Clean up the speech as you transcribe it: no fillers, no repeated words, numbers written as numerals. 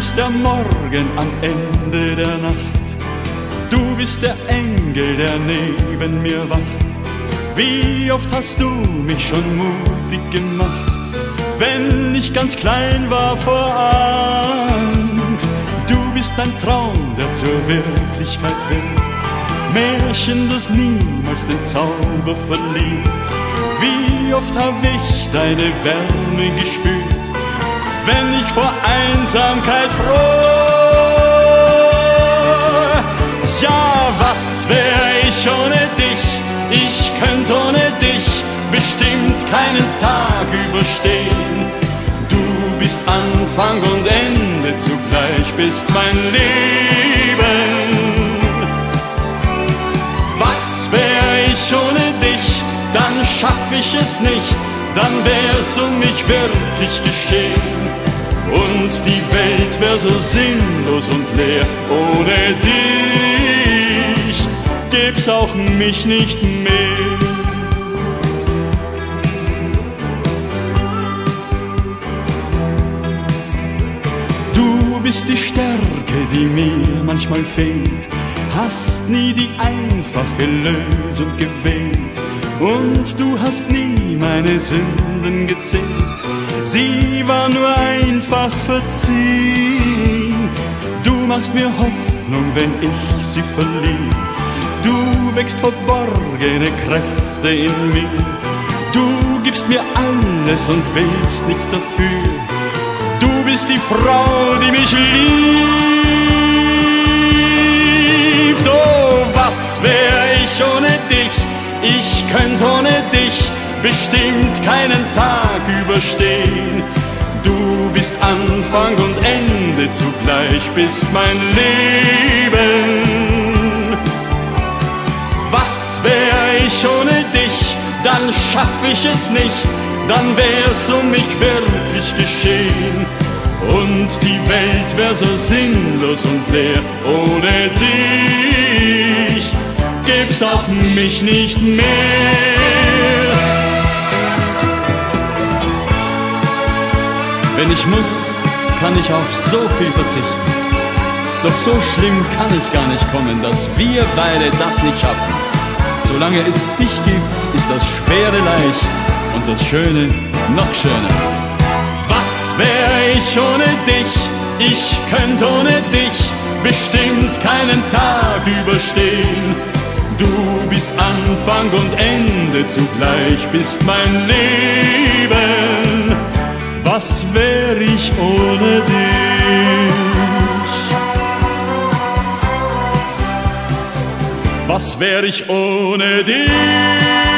bist der Morgen am Ende der Nacht. Du bist der Engel, der neben mir wacht. Wie oft hast du mich schon mutig gemacht, wenn ich ganz klein war vor Angst. Du bist ein Traum, der zur Wirklichkeit wird, Märchen, das niemals den Zauber verliert. Wie oft hab ich deine Wärme gespürt, wenn ich vor Einsamkeit fror. Ja, was wär ich ohne dich? Ich könnte ohne dich bestimmt keinen Tag überstehen. Du bist Anfang und Ende zugleich, bist mein Leben. Was wär ich ohne dich? Dann schaff ich es nicht, dann wär's um mich wirklich geschehen. Und die Welt wär so sinnlos und leer. Ohne dich gäb's auch mich nicht mehr. Du bist die Stärke, die mir manchmal fehlt, hast nie die einfache Lösung gewählt. Und du hast nie meine Sünden gezählt, sie war nur einfach verziehen. Du machst mir Hoffnung, wenn ich sie verliere. Du wächst verborgene Kräfte in mir. Du gibst mir alles und willst nichts dafür. Du bist die Frau, die mich liebt. Oh, was wär ich ohne dich? Ich könnte ohne dich bestimmt keinen Tag überstehen. Du bist Anfang und Ende zugleich, bist mein Leben. Was wär ich ohne dich? Dann schaff ich es nicht, dann wär's um mich wirklich geschehen. Und die Welt wär so sinnlos und leer. Ohne dich gäb's auch mich nicht mehr. Wenn ich muss, kann ich auf so viel verzichten. Doch so schlimm kann es gar nicht kommen, dass wir beide das nicht schaffen. Solange es dich gibt, ist das Schwere leicht und das Schöne noch schöner. Was wär ich ohne dich? Ich könnte ohne dich bestimmt keinen Tag überstehen. Du bist Anfang und Ende zugleich, bist mein Leben. Was wär ich ohne dich? Was wär ich ohne dich?